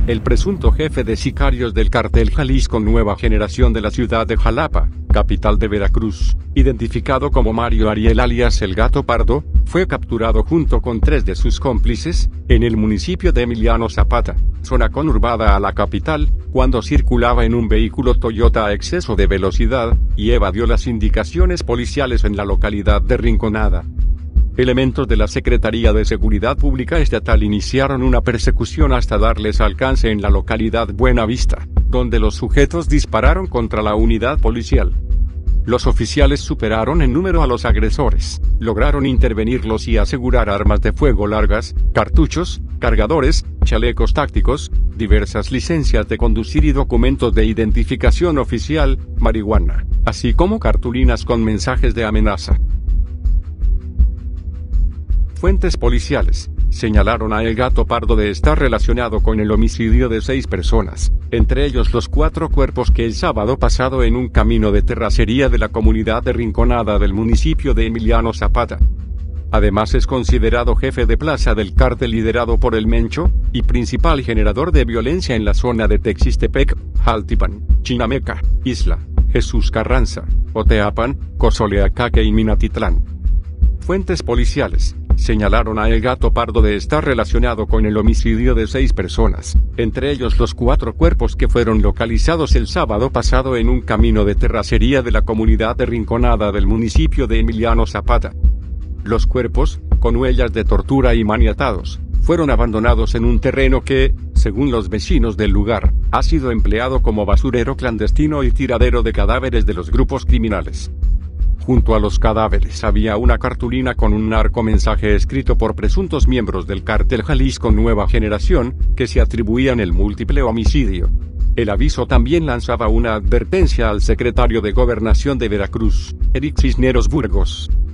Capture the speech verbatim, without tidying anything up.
el presunto jefe de sicarios del cártel Jalisco Nueva Generación de la ciudad de Jalapa, capital de Veracruz, identificado como Mario Ariel alias El Gato Pardo, fue capturado junto con tres de sus cómplices, en el municipio de Emiliano Zapata, zona conurbada a la capital, cuando circulaba en un vehículo Toyota a exceso de velocidad, y evadió las indicaciones policiales en la localidad de Rinconada. Elementos de la Secretaría de Seguridad Pública Estatal iniciaron una persecución hasta darles alcance en la localidad Buenavista, donde los sujetos dispararon contra la unidad policial. Los oficiales superaron en número a los agresores, lograron intervenirlos y asegurar armas de fuego largas, cartuchos, cargadores, chalecos tácticos, diversas licencias de conducir y documentos de identificación oficial, marihuana, así como cartulinas con mensajes de amenaza. Fuentes policiales señalaron a El Gato Pardo de estar relacionado con el homicidio de seis personas, entre ellos los cuatro cuerpos que el sábado pasado en un camino de terracería de la comunidad de Rinconada del municipio de Emiliano Zapata. Además es considerado jefe de plaza del cártel liderado por El Mencho, y principal generador de violencia en la zona de Texistepec, Jaltipan, Chinameca, Isla, Jesús Carranza, Oteapan, Cozoleacaque y Minatitlán. Fuentes policiales señalaron a El Gato Pardo de estar relacionado con el homicidio de seis personas, entre ellos los cuatro cuerpos que fueron localizados el sábado pasado en un camino de terracería de la comunidad de Rinconada del municipio de Emiliano Zapata. Los cuerpos, con huellas de tortura y maniatados, fueron abandonados en un terreno que, según los vecinos del lugar, ha sido empleado como basurero clandestino y tiradero de cadáveres de los grupos criminales. Junto a los cadáveres había una cartulina con un narcomensaje escrito por presuntos miembros del cártel Jalisco Nueva Generación, que se atribuían el múltiple homicidio. El aviso también lanzaba una advertencia al secretario de Gobernación de Veracruz, Eric Cisneros Burgos,